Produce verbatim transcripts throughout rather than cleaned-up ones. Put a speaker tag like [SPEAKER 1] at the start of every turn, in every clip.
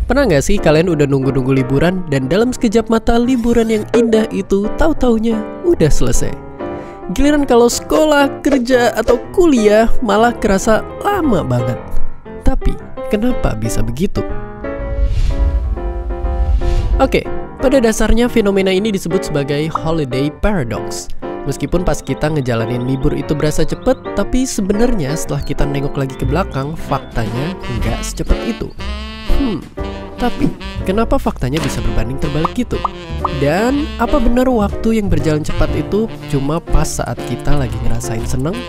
[SPEAKER 1] Pernah nggak sih kalian udah nunggu-nunggu liburan dan dalam sekejap mata liburan yang indah itu tahu-taunya udah selesai. Giliran kalau sekolah, kerja, atau kuliah malah kerasa lama banget. Tapi kenapa bisa begitu? Oke, pada dasarnya fenomena ini disebut sebagai holiday paradox. Meskipun pas kita ngejalanin libur itu berasa cepet, tapi sebenarnya setelah kita nengok lagi ke belakang, faktanya nggak secepat itu. Hmm, tapi kenapa faktanya bisa berbanding terbalik gitu? Dan apa benar waktu yang berjalan cepat itu cuma pas saat kita lagi ngerasain seneng?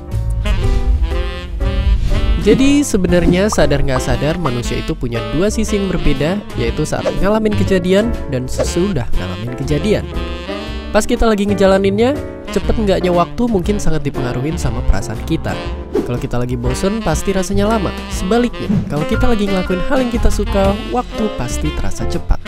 [SPEAKER 1] Jadi sebenarnya sadar nggak sadar manusia itu punya dua sisi yang berbeda, yaitu saat ngalamin kejadian dan sesudah ngalamin kejadian. Pas kita lagi ngejalaninnya, cepet nggaknya waktu mungkin sangat dipengaruhi sama perasaan kita. Kalau kita lagi bosen, pasti rasanya lama. Sebaliknya, kalau kita lagi ngelakuin hal yang kita suka, waktu pasti terasa cepat.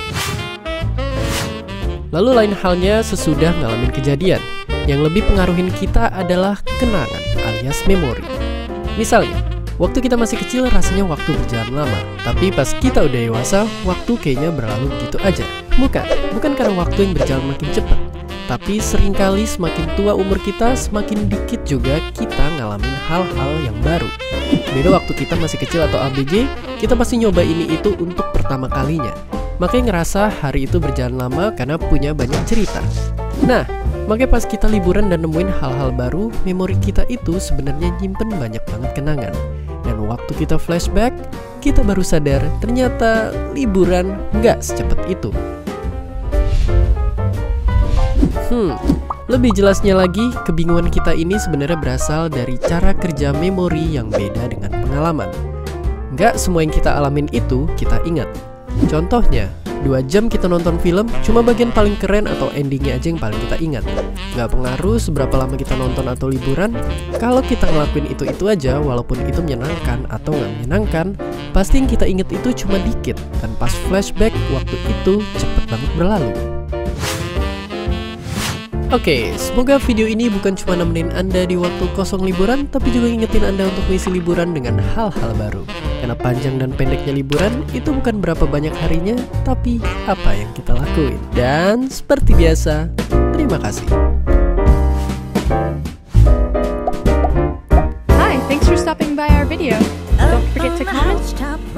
[SPEAKER 1] Lalu lain halnya sesudah ngalamin kejadian. Yang lebih pengaruhin kita adalah kenangan alias memori. Misalnya, waktu kita masih kecil rasanya waktu berjalan lama. Tapi pas kita udah dewasa, waktu kayaknya berlalu begitu aja. Bukan, bukan karena waktu yang berjalan makin cepat. Tapi seringkali semakin tua umur kita, semakin dikit juga kita ngalamin hal-hal yang baru. Beda waktu kita masih kecil atau A B G, kita pasti nyoba ini itu untuk pertama kalinya. Makanya ngerasa hari itu berjalan lama karena punya banyak cerita. Nah, makanya pas kita liburan dan nemuin hal-hal baru, memori kita itu sebenarnya nyimpen banyak banget kenangan. Dan waktu kita flashback, kita baru sadar ternyata liburan nggak secepat itu. Hmm, lebih jelasnya lagi, kebingungan kita ini sebenarnya berasal dari cara kerja memori yang beda dengan pengalaman. Nggak semua yang kita alamin itu kita ingat. Contohnya, dua jam kita nonton film, cuma bagian paling keren atau endingnya aja yang paling kita ingat. Nggak pengaruh seberapa lama kita nonton atau liburan, kalau kita ngelakuin itu-itu aja, walaupun itu menyenangkan atau nggak menyenangkan, pasti yang kita ingat itu cuma dikit. Dan pas flashback, waktu itu cepet banget berlalu. Oke, semoga video ini bukan cuma nemenin Anda di waktu kosong liburan, tapi juga ngingetin Anda untuk mengisi liburan dengan hal-hal baru. Karena panjang dan pendeknya liburan, itu bukan berapa banyak harinya, tapi apa yang kita lakuin. Dan seperti biasa, terima kasih.
[SPEAKER 2] Hi, thanks for stopping by our video. Don't forget to comment,